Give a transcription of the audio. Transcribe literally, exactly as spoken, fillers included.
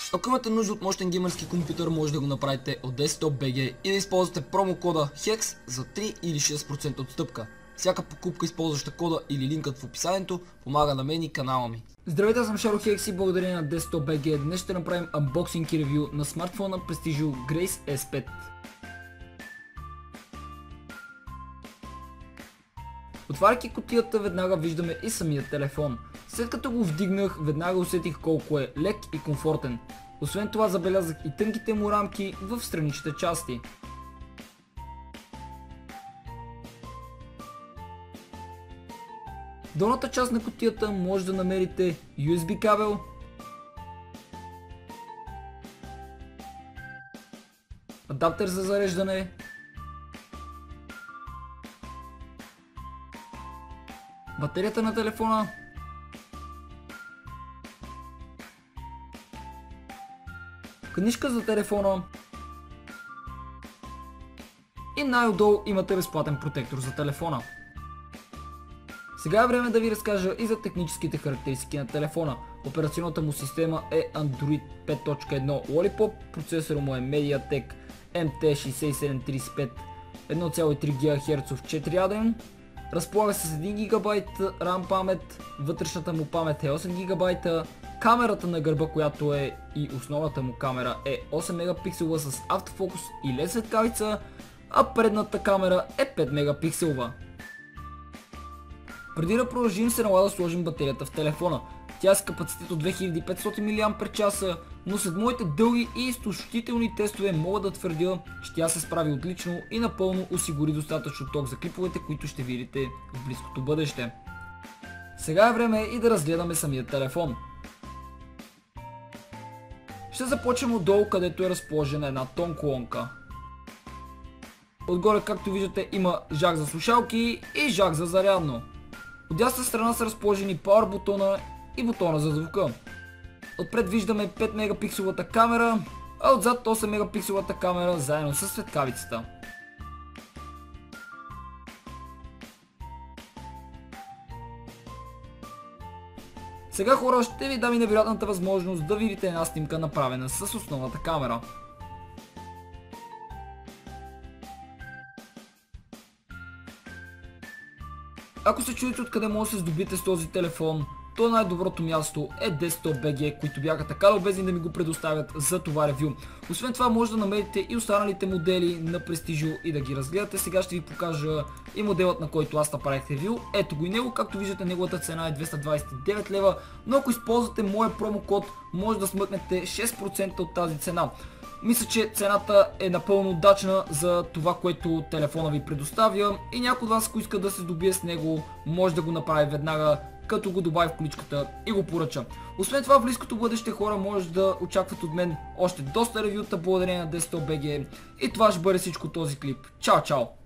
Ако имате нужда от мощен геймърски компютър, може да го направите от Desktop би джи и да използвате промокода хекс за три или шест процента отстъпка. Всяка покупка, използваща кода или линкът в описанието, помага на мен и канала ми. Здравейте, аз съм Шаро Хекс и благодарение на Desktop би джи днес ще направим анбоксинг и ревю на смартфона Prestigio Grace ес пет. Отваряйки кутията, веднага виждаме и самия телефон. След като го вдигнах, веднага усетих колко е лек и комфортен. Освен това забелязах и тънките му рамки в страничните части. В долната част на кутията може да намерите ю ес би кабел, адаптер за зареждане, батерията на телефона, книжка за телефона и най-отдолу имате безплатен протектор за телефона. Сега е време да ви разкажа и за техническите характеристики на телефона. Операционната му система е Android пет точка едно Lollipop, процесорът му е Mediatek ем ти шейсет и седем трийсет и пет едно цяло и три гигахерца четириядрен, разполага с един гигабайт RAM памет, вътрешната му памет е осем гигабайта, камерата на гърба, която е и основната му камера, е осем мегапиксела с автофокус и лед светкавица, а предната камера е пет мегапикселова. Преди да продължим, се налага да сложим батерията в телефона. Тя е с капацитет от две хиляди и петстотин милиампер-часа, но след моите дълги и изтощителни тестове мога да твърдя, че тя се справи отлично и напълно осигури достатъчно ток за клиповете, които ще видите в близкото бъдеще. Сега е време и да разгледаме самия телефон. Ще започнем отдолу, където е разположена една тон колонка. Отгоре, както виждате, има жак за слушалки и жак за зарядно. От дясната страна са разположени Power бутона и бутона за звука. Отпред виждаме пет мегапикселовата камера, а отзад осем мегапикселовата камера заедно с светкавицата. Сега, хора, ще ви дам и невероятната възможност да видите една снимка, направена с основната камера. Ако се чудите откъде може да се здобиете с този телефон, то най-доброто място е Desktop би джи, които бяха така любезни да ми го предоставят за това ревю. Освен това може да намерите и останалите модели на Prestigio и да ги разгледате. Сега ще ви покажа и моделът, на който аз направих ревю. Ето го и него, както виждате, неговата цена е двеста двадесет и девет лева, но ако използвате моя промокод, може да смъкнете шест процента от тази цена. Мисля, че цената е напълно удачна за това, което телефона ви предоставя и някой от вас, ако иска да се здобие с него, може да го направи веднага, като го добави в количката и го поръча. Освен това, в близкото бъдеще, хора, може да очакват от мен още доста ревюта благодарение на Desktop би джи. И това ще бъде всичко този клип. Чао, чао!